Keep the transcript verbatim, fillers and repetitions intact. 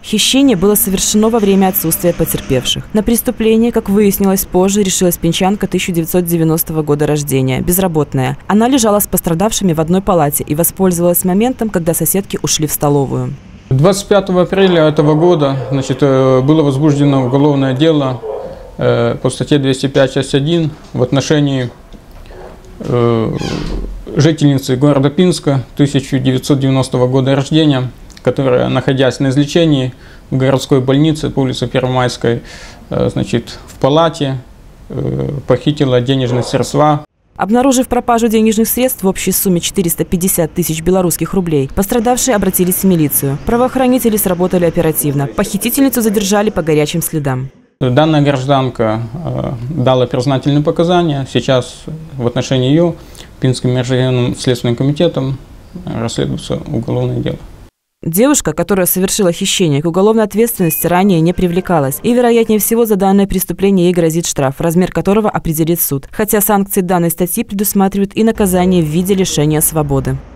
Хищение было совершено во время отсутствия потерпевших. На преступление, как выяснилось позже, решилась пенчанка тысяча девятьсот девяностого года рождения, безработная. Она лежала с пострадавшими в одной палате и воспользовалась моментом, когда соседки ушли в столовую. двадцать пятого апреля этого года, значит, было возбуждено уголовное дело по статье двести пять часть один в отношении жительницы города Пинска тысяча девятьсот девяностого года рождения, которая, находясь на излечении в городской больнице по улице Первомайской, значит, в палате похитила денежные средства. Обнаружив пропажу денежных средств в общей сумме четыреста пятьдесят тысяч белорусских рублей, пострадавшие обратились в милицию. Правоохранители сработали оперативно. Похитительницу задержали по горячим следам. Данная гражданка дала признательные показания. Сейчас в отношении ее Пинским межрайонным следственным комитетом расследуется уголовное дело. Девушка, которая совершила хищение, к уголовной ответственности ранее не привлекалась. И, вероятнее всего, за данное преступление ей грозит штраф, размер которого определит суд. Хотя санкции данной статьи предусматривают и наказание в виде лишения свободы.